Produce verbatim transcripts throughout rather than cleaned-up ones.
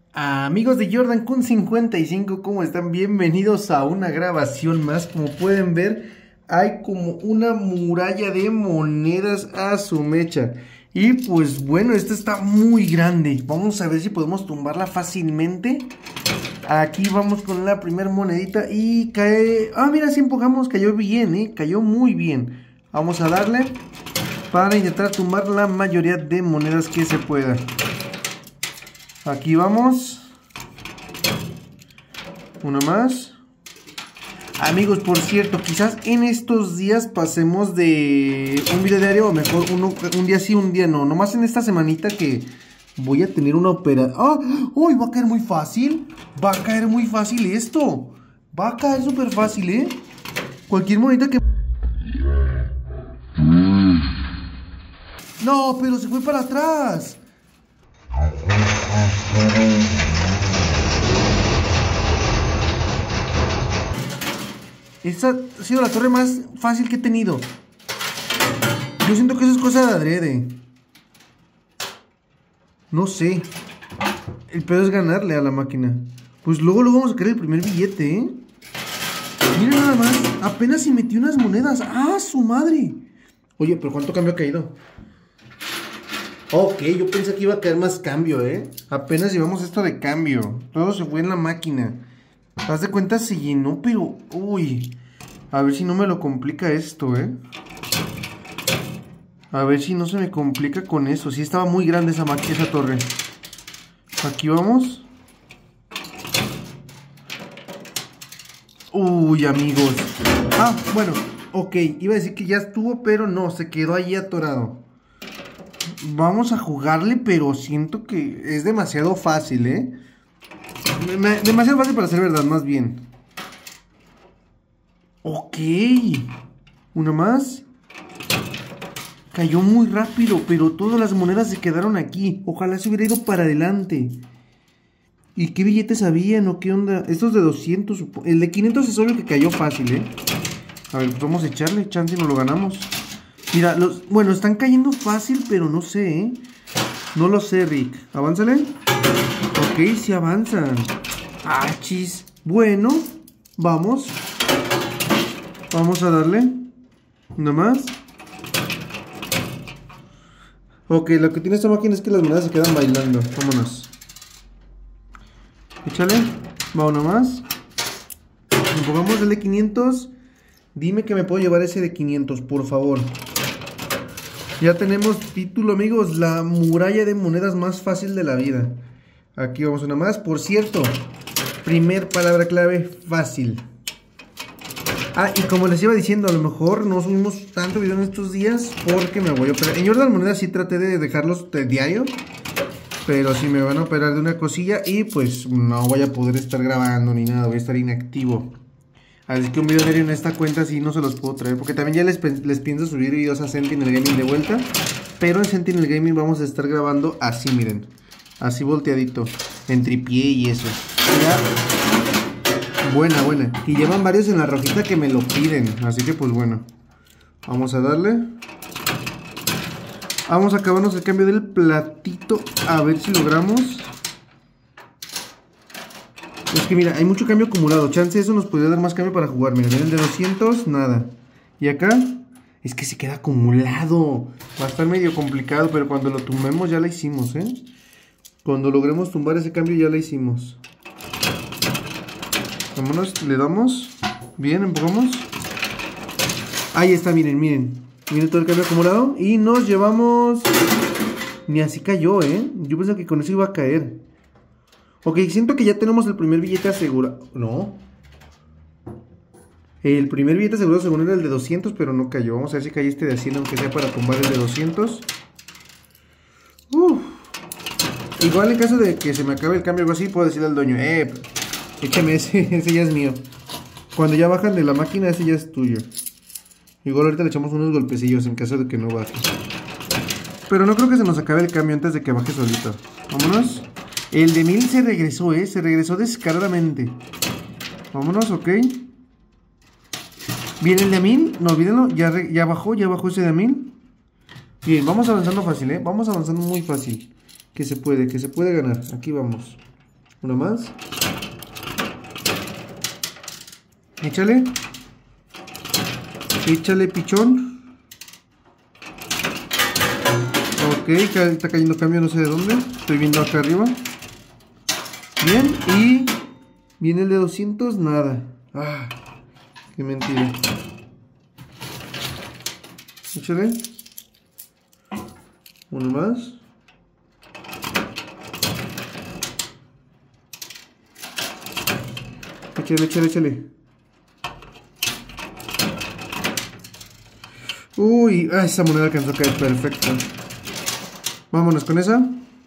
Amigos de Jordan Kun cincuenta y cinco, ¿cómo están? Bienvenidos a una grabación más. Como pueden ver, hay como una muralla de monedas a su mecha. Y pues bueno, esta está muy grande. Vamos a ver si podemos tumbarla fácilmente. Aquí vamos con la primera monedita y cae... Ah, mira, si empujamos, cayó bien, ¿eh? Cayó muy bien. Vamos a darle para intentar tumbar la mayoría de monedas que se pueda. Aquí vamos. Una más. Amigos, por cierto, quizás en estos días pasemos de un video diario, o mejor uno, un día sí, un día no. Nomás en esta semanita que voy a tener una operación. ¡Ah! ¡Uy! Va a caer muy fácil. Va a caer muy fácil esto. Va a caer súper fácil, ¿eh? Cualquier monedita que... No, pero se fue para atrás. Esta ha sido la torre más fácil que he tenido. Yo siento que eso es cosa de adrede. No sé. El pedo es ganarle a la máquina. Pues luego luego vamos a sacar el primer billete, ¿eh? Mira nada más. Apenas si metió unas monedas. ¡Ah, su madre! Oye, pero ¿cuánto cambio ha caído? Ok, yo pensé que iba a caer más cambio, ¿eh? Apenas llevamos esto de cambio. Todo se fue en la máquina. Haz de cuenta se llenó, pero... Uy. A ver si no me lo complica esto, ¿eh? A ver si no se me complica con eso. Sí estaba muy grande esa máquina, esa torre. Aquí vamos. Uy, amigos. Ah, bueno. Ok, iba a decir que ya estuvo, pero no, se quedó ahí atorado. Vamos a jugarle, pero siento que es demasiado fácil, ¿eh? Demasiado fácil para ser verdad, más bien. Ok. Una más. Cayó muy rápido, pero todas las monedas se quedaron aquí. Ojalá se hubiera ido para adelante. ¿Y qué billetes habían o qué onda? Estos de doscientos. El de quinientos es obvio que cayó fácil, ¿eh? A ver, pues vamos a echarle. Chance y no lo ganamos. Mira, los... Bueno, están cayendo fácil, pero no sé, ¿eh? No lo sé, Rick. Avánzale. Ok, sí avanzan. Ah, chis. Bueno, vamos. Vamos a darle. Nada más. Ok, lo que tiene esta máquina es que las monedas se quedan bailando. Vámonos. Échale. Va uno más. Empujamos el de quinientos. Dime que me puedo llevar ese de quinientos, por favor. Ya tenemos título, amigos. La muralla de monedas más fácil de la vida. Aquí vamos una más. Por cierto, primer palabra clave, fácil. Ah, y como les iba diciendo, a lo mejor no subimos tanto video en estos días porque me voy a operar. En Jordan Monedas sí traté de dejarlos de diario, pero si me van a operar de una cosilla y pues no voy a poder estar grabando ni nada, voy a estar inactivo. Así que un video diario en esta cuenta sí no se los puedo traer, porque también ya les, les pienso subir videos a Sentinel Gaming de vuelta. Pero en Sentinel Gaming vamos a estar grabando así, miren. Así volteadito, en tripié y eso. Ya. Buena, buena. Y llevan varios en la rojita que me lo piden, así que pues bueno. Vamos a darle. Vamos a acabarnos el cambio del platito, a ver si logramos. Es que mira, hay mucho cambio acumulado. Chance eso nos podría dar más cambio para jugar. Mira, miren, el de doscientos, nada. Y acá, es que se queda acumulado. Va a estar medio complicado, pero cuando lo tumbemos ya la hicimos, ¿eh? Cuando logremos tumbar ese cambio ya la hicimos. Vámonos, le damos. Bien, empujamos. Ahí está, miren, miren. Miren todo el cambio acumulado. Y nos llevamos... Ni así cayó, ¿eh? Yo pensaba que con eso iba a caer. Ok, siento que ya tenemos el primer billete asegurado. No. El primer billete asegurado según era el de doscientos, pero no cayó. Vamos a ver si cae este de cien, aunque sea para tumbar el de doscientos. Uf. Igual en caso de que se me acabe el cambio o algo así, puedo decirle al dueño, eh, échame ese, ese ya es mío. Cuando ya bajan de la máquina, ese ya es tuyo. Igual ahorita le echamos unos golpecillos en caso de que no baje. Pero no creo que se nos acabe el cambio antes de que baje solito. Vámonos. El de mil se regresó, eh. Se regresó descaradamente. Vámonos, ok. Bien, el de mil. No olvídenlo. Ya, ya bajó, ya bajó ese de mil. Bien, vamos avanzando fácil, eh. Vamos avanzando muy fácil. Que se puede, que se puede ganar. Aquí vamos. Una más. Échale. Échale, pichón. Ok, está cayendo cambio, no sé de dónde. Estoy viendo acá arriba. Bien, y viene el de doscientos, nada. Ah, qué mentira. Échale. Uno más. Échale, échale, échale. Uy, ah, esa moneda alcanzó a caer perfecto. Vámonos con esa.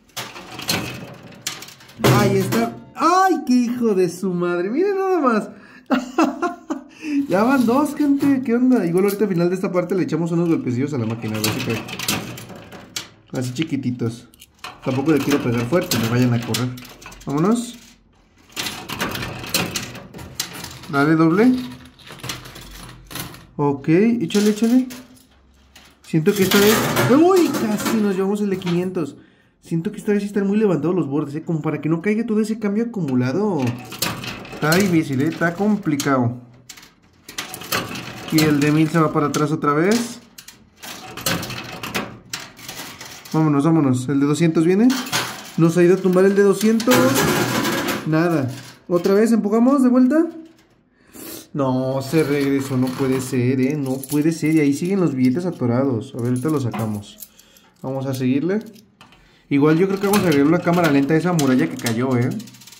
Ahí está. ¡Ay, qué hijo de su madre! Miren nada más. Ya van dos, gente. ¿Qué onda? Igual ahorita al final de esta parte le echamos unos golpecillos a la máquina. A ver si cae. Así chiquititos. Tampoco le quiero pegar fuerte, me vayan a correr. Vámonos. Dale, doble. Ok, échale, échale. Siento que esta vez... ¡Uy! Casi nos llevamos el de quinientos. Siento que esta vez sí están muy levantados los bordes, ¿eh? Como para que no caiga todo ese cambio acumulado. Está difícil, ¿eh? Está complicado. Y el de mil se va para atrás otra vez. Vámonos, vámonos. El de doscientos viene. Nos ha ido a tumbar el de doscientos. Nada. Otra vez, empujamos de vuelta. No, se regresó, no puede ser, eh, no puede ser. Y ahí siguen los billetes atorados. A ver, ahorita los sacamos. Vamos a seguirle. Igual yo creo que vamos a agregar una cámara lenta a esa muralla que cayó, eh.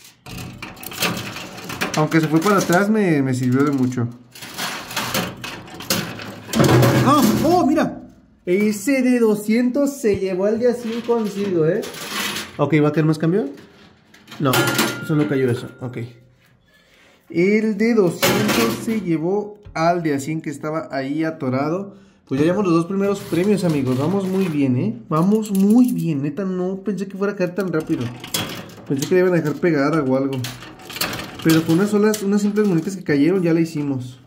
Aunque se fue para atrás, me, me sirvió de mucho. ¡Ah! ¡Oh, mira! Ese de doscientos se llevó al día cien consigo, eh. Ok, ¿va a caer más cambio? No, solo cayó eso, ok. El de doscientos se llevó al de a cien que estaba ahí atorado. Pues ya llevamos los dos primeros premios, amigos. Vamos muy bien, ¿eh? Vamos muy bien. Neta, no pensé que fuera a caer tan rápido. Pensé que le iban a dejar pegada o algo. Pero con unas solas, unas simples monitas que cayeron, ya la hicimos.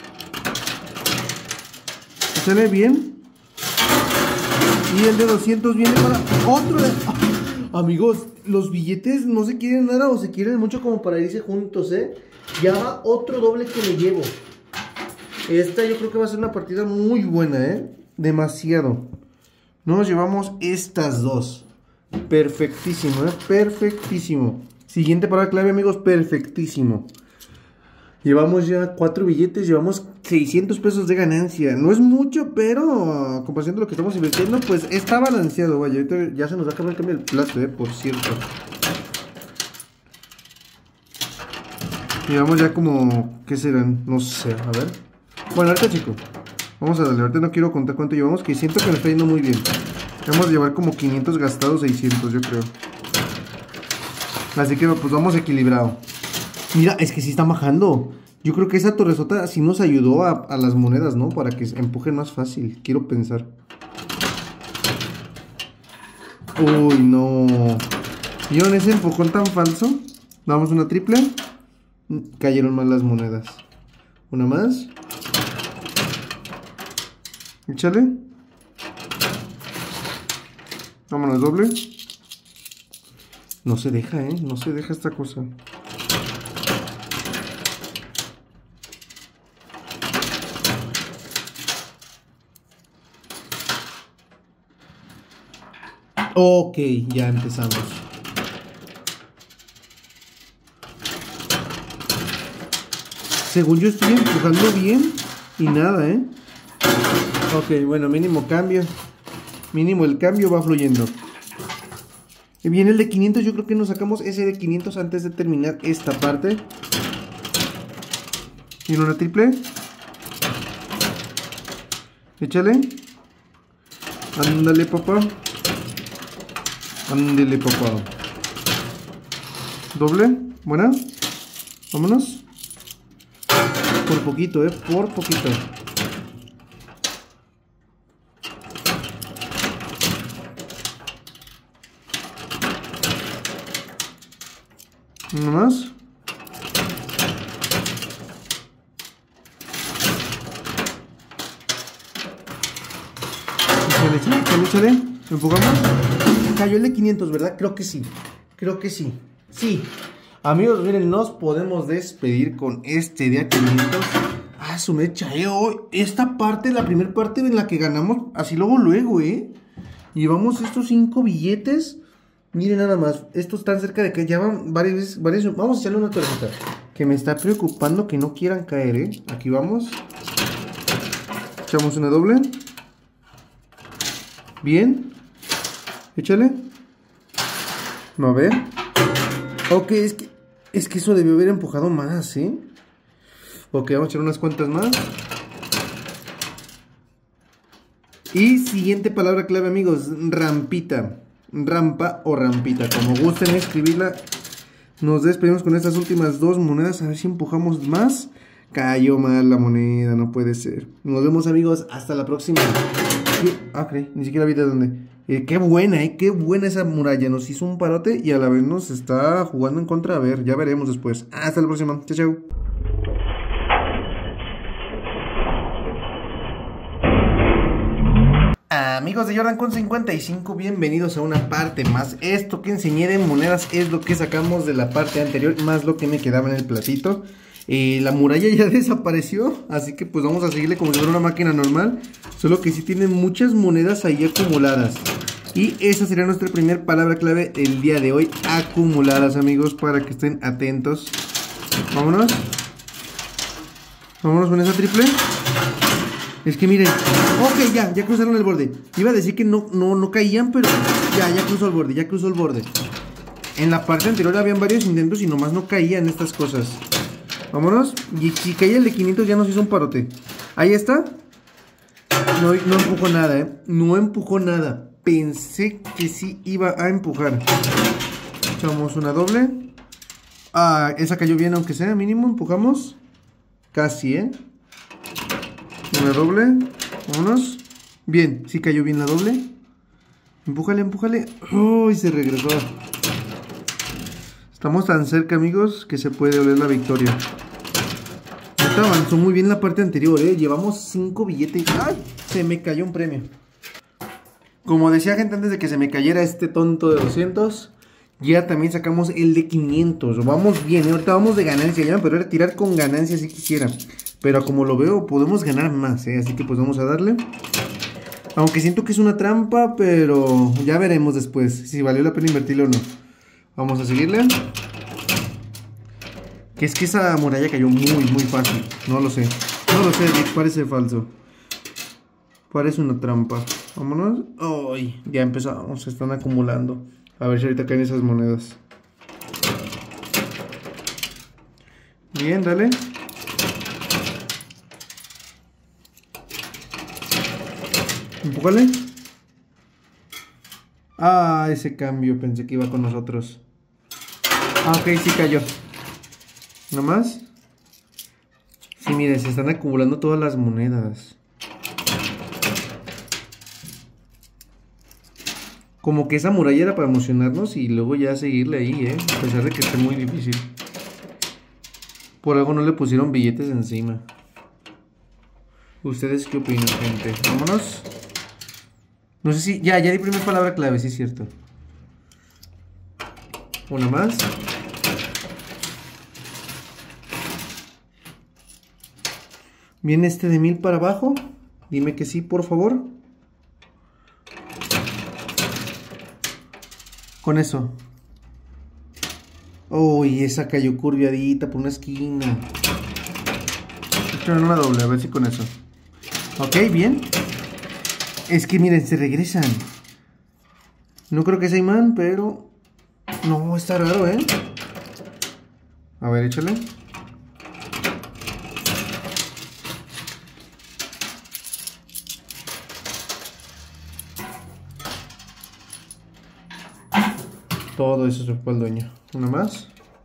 ¿Sale bien? Y el de doscientos viene para otro de... ¡Oh! Amigos, los billetes no se quieren nada o se quieren mucho como para irse juntos, ¿eh? Ya va otro doble que me llevo. Esta yo creo que va a ser una partida muy buena, ¿eh? Demasiado. Nos llevamos estas dos. Perfectísimo, ¿eh? Perfectísimo. Siguiente palabra clave, amigos. Perfectísimo. Llevamos ya cuatro billetes. Llevamos seiscientos pesos de ganancia. No es mucho, pero a comparación de lo que estamos invirtiendo, pues está balanceado. Vaya, ahorita ya se nos va a acabar el cambio del plato, ¿eh? Por cierto. Llevamos ya como... ¿Qué serán? No sé, a ver. Bueno, ahorita, chicos, vamos a darle. Ahorita no quiero contar cuánto llevamos, que siento que me está yendo muy bien. Vamos a llevar como quinientos gastados, seiscientos, yo creo. Así que pues vamos equilibrado. Mira, es que sí está bajando. Yo creo que esa torresota sí nos ayudó a, a las monedas, ¿no? Para que empujen más fácil, quiero pensar. Uy, no. ¿Vieron ese empujón tan falso? Damos una triple. Cayeron mal las monedas. Una más. Échale. Vámonos, doble. No se deja, eh. No se deja esta cosa. Ok, ya empezamos. Según yo estoy empujando bien y nada, ¿eh? Ok, bueno, mínimo cambio. Mínimo el cambio va fluyendo. Y viene el de quinientos, yo creo que nos sacamos ese de quinientos antes de terminar esta parte. Y una triple. Échale. Ándale, papá. Ándale, papá. Doble. Buena. Vámonos. Por poquito, eh. Por poquito. Uno más. Échale, échale, échale. Empujamos. Cayó el de quinientos, ¿verdad? Creo que sí. Creo que sí. Sí. Amigos, miren, nos podemos despedir con este día quinientos. Ah, su mecha, eh. Oh, esta parte, la primera parte en la que ganamos, así luego, luego, eh. Llevamos estos cinco billetes. Miren nada más, estos están cerca de que ya van varias veces, varias, vamos a echarle una torcita. Que me está preocupando que no quieran caer, eh. Aquí vamos. Echamos una doble. Bien. Échale. A ver. Ok, es que, es que eso debió haber empujado más, ¿eh? Ok, vamos a echar unas cuantas más. Y siguiente palabra clave, amigos. Rampita. Rampa o rampita, como gusten escribirla. Nos despedimos con estas últimas dos monedas. A ver si empujamos más. Cayó mal la moneda, no puede ser. Nos vemos, amigos, hasta la próxima. Ah, creí, ni siquiera vi de dónde. Eh, qué buena, eh, qué buena esa muralla. Nos hizo un parote y a la vez nos está jugando en contra. A ver, ya veremos después. Hasta la próxima, chao, chao. Amigos de Jordan con cincuenta y cinco, bienvenidos a una parte más. Esto que enseñé de monedas es lo que sacamos de la parte anterior, más lo que me quedaba en el platito. Eh, la muralla ya desapareció, así que pues vamos a seguirle como si fuera una máquina normal. Solo que sí tiene muchas monedas ahí acumuladas. Y esa sería nuestra primera palabra clave el día de hoy, acumuladas, amigos, para que estén atentos. Vámonos. Vámonos con esa triple. Es que miren, ok, ya, ya cruzaron el borde. Iba a decir que no, no, no caían, pero ya, ya cruzó el borde, ya cruzó el borde. En la parte anterior habían varios intentos y nomás no caían estas cosas. Vámonos, y si caía el de quinientos ya nos hizo un parote. Ahí está. No, no empujó nada, eh, no empujó nada. Pensé que sí iba a empujar. Echamos una doble. Ah, esa cayó bien aunque sea, mínimo, empujamos. Casi, eh. Una doble, vámonos. Bien, sí cayó bien la doble. Empújale, empújale. Uy, se regresó. Estamos tan cerca, amigos, que se puede oler la victoria. Esta avanzó muy bien la parte anterior, eh. Llevamos cinco billetes. ¡Ay! Se me cayó un premio. Como decía, gente, antes de que se me cayera este tonto de doscientos, ya también sacamos el de quinientos. Vamos bien, ¿eh? Ahorita vamos de ganancia. Ya me podría tirar con ganancia si quisiera. Pero como lo veo, podemos ganar más, ¿eh? Así que pues vamos a darle. Aunque siento que es una trampa, pero ya veremos después si valió la pena invertirle o no. Vamos a seguirle. Que es que esa muralla cayó muy, muy fácil. No lo sé. No lo sé, parece falso. Parece una trampa. Vámonos. Ay, ya empezamos, se están acumulando. A ver si ahorita caen esas monedas. Bien, dale. Empújale. Ah, ese cambio pensé que iba con nosotros. Ah, ok, sí cayó. ¿No más? Sí, miren, se están acumulando todas las monedas. Como que esa muralla era para emocionarnos y luego ya seguirle ahí, ¿eh? A pesar de que esté muy difícil. Por algo no le pusieron billetes encima. ¿Ustedes qué opinan, gente? Vámonos. No sé si... Ya, ya di primera palabra clave, sí es cierto. Una más. ¿Viene este de mil para abajo? Dime que sí, por favor. Con eso. Uy, esa cayó curviadita por una esquina. Echan una doble, a ver si con eso. Ok, bien. Es que miren, se regresan. No creo que sea imán, pero... No, está raro, ¿eh? A ver, échale. Todo eso se fue al dueño. Una más.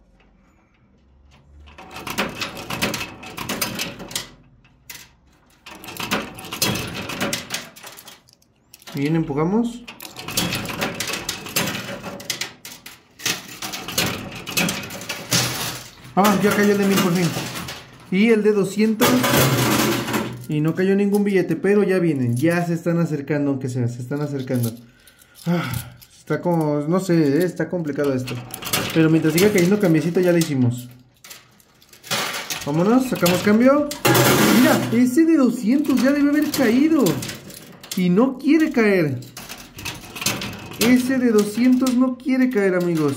Bien, empujamos. Ah, ya cayó el de mil por fin. Y el de doscientos. Y no cayó ningún billete, pero ya vienen. Ya se están acercando, aunque sea, se están acercando. Ah, está como, no sé, está complicado esto. Pero mientras siga cayendo cambiecito ya le hicimos. Vámonos, sacamos cambio. Mira, ese de doscientos ya debe haber caído. Y no quiere caer. Ese de doscientos no quiere caer, amigos.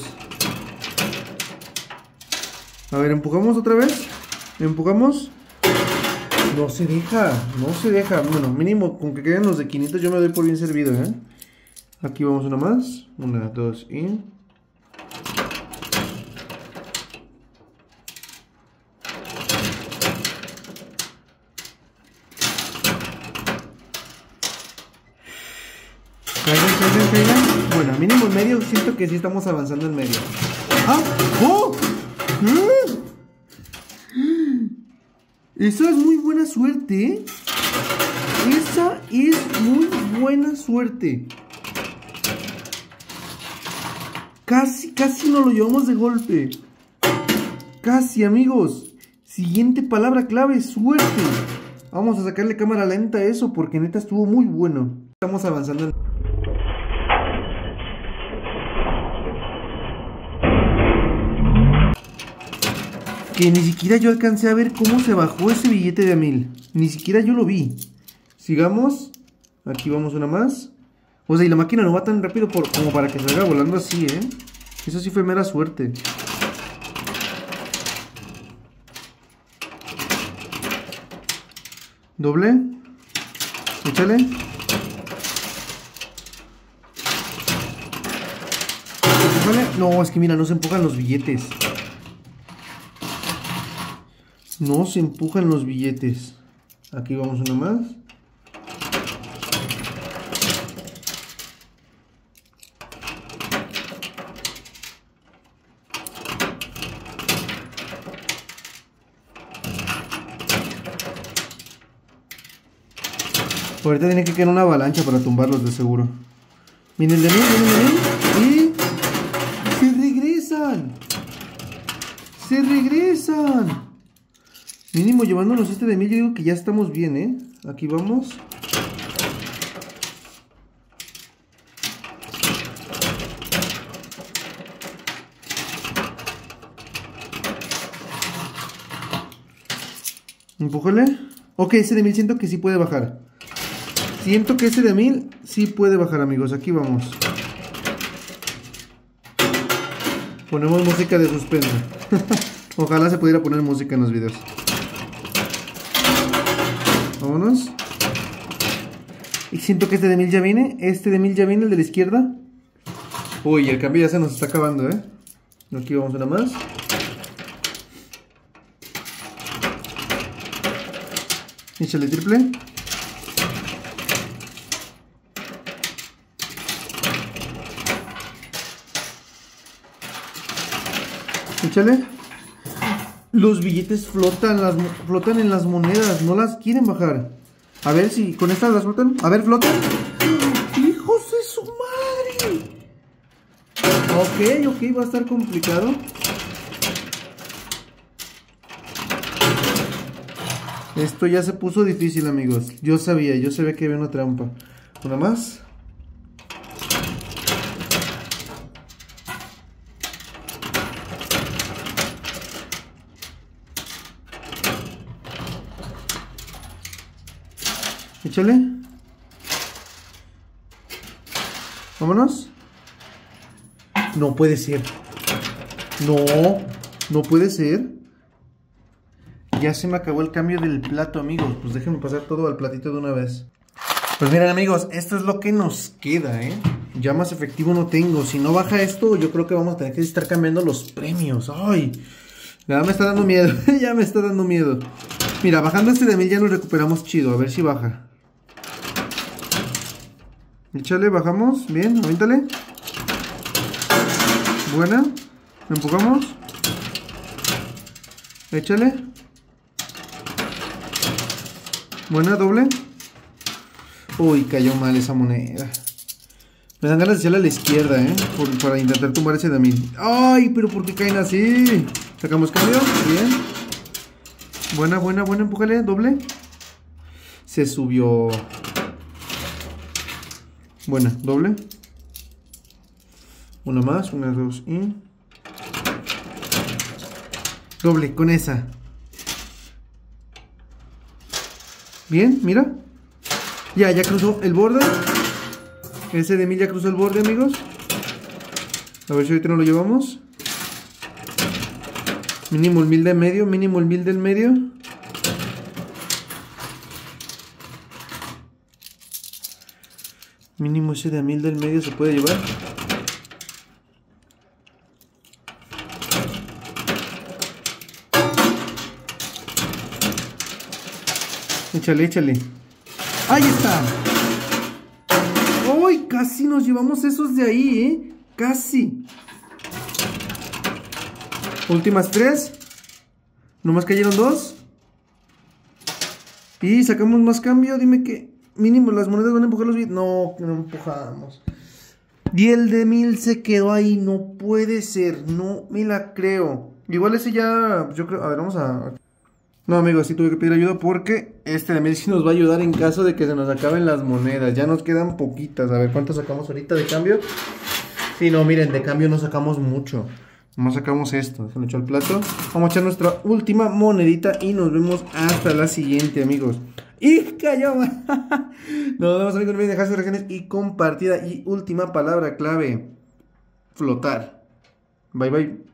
A ver, empujamos otra vez. Empujamos. No se deja, no se deja. Bueno, mínimo con que queden los de quinientos yo me doy por bien servido, ¿eh? Aquí vamos una más. Una, dos y... Caigan, caigan, caigan. Bueno, mínimo en medio. Siento que sí estamos avanzando en medio. ¡Ah! ¡Oh! ¿Eh? Esa es muy buena suerte, ¿eh? Esa es muy buena suerte. Casi, casi nos lo llevamos de golpe. Casi, amigos. Siguiente palabra clave, suerte. Vamos a sacarle cámara lenta a eso porque neta estuvo muy bueno. Estamos avanzando en... Que ni siquiera yo alcancé a ver cómo se bajó ese billete de a mil. Ni siquiera yo lo vi. Sigamos. Aquí vamos una más. O sea, y la máquina no va tan rápido por, como para que salga volando así, ¿eh? Eso sí fue mera suerte. Doble. Échale. No, es que mira, no se empujan los billetes. No se empujan los billetes. Aquí vamos una más. Ahorita tiene que caer una avalancha para tumbarlos de seguro. Miren de mí, miren de mí. Y se regresan. Se regresan. Mínimo llevándonos este de mil, yo digo que ya estamos bien, ¿eh? Aquí vamos. Empújale. Ok, ese de mil siento que sí puede bajar. Siento que ese de mil sí puede bajar, amigos. Aquí vamos. Ponemos música de suspenso. Ojalá se pudiera poner música en los videos. Vámonos. Y siento que este de mil ya viene. Este de mil ya viene, el de la izquierda. Uy, el cambio ya se nos está acabando, ¿eh? Aquí vamos una más. Échale triple. Échale. Los billetes flotan, las, flotan en las monedas, no las quieren bajar. A ver si con estas las flotan. A ver, flotan. ¡Hijos de su madre! Ok, ok, va a estar complicado. Esto ya se puso difícil, amigos. Yo sabía, yo sabía que había una trampa. Una más. Échale. Vámonos. No puede ser. No, no puede ser. Ya se me acabó el cambio del plato, amigos. Pues déjenme pasar todo al platito de una vez. Pues miren, amigos, esto es lo que nos queda, ¿eh? Ya más efectivo no tengo. Si no baja esto, yo creo que vamos a tener que estar cambiando los premios. ¡Ay! Ya me está dando miedo. Ya me está dando miedo. Mira, bajando este de mil ya nos recuperamos chido. A ver si baja. Échale, bajamos. Bien, avíntale. Buena. Empujamos. Échale. Buena, doble. Uy, cayó mal esa moneda. Me dan ganas de echarle a la izquierda, ¿eh? Por, para intentar tumbar ese de mil. ¡Ay! Pero ¿por qué caen así? Sacamos cambio. Bien. Buena, buena, buena. Empújale, doble. Se subió. Buena, doble. Una más, una, dos y... Doble, con esa. Bien, mira. Ya, ya cruzó el borde. Ese de mil ya cruzó el borde, amigos. A ver si ahorita no lo llevamos. Mínimo el mil del medio, mínimo el mil del medio. Mínimo ese de mil del medio se puede llevar. Échale, échale. ¡Ahí está! ¡Uy! Casi nos llevamos esos de ahí, ¿eh? Casi. Últimas tres. Nomás cayeron dos. Y sacamos más cambio. Dime que mínimo las monedas van a empujar los billetes. No, no empujamos. Y el de mil se quedó ahí. No puede ser. No me la creo. Igual ese ya. Yo creo. A ver, vamos a. No, amigos, sí tuve que pedir ayuda porque este de mil sí nos va a ayudar en caso de que se nos acaben las monedas. Ya nos quedan poquitas. A ver, ¿cuántas sacamos ahorita de cambio? Sí, no, miren, de cambio no sacamos mucho. Nomás sacamos esto. Déjenlo echar al plato. Vamos a echar nuestra última monedita y nos vemos hasta la siguiente, amigos. ¡Y cayó! Nos vemos, amigos. No olviden dejar sus reacciones y compartida. Y última palabra clave: flotar. Bye, bye.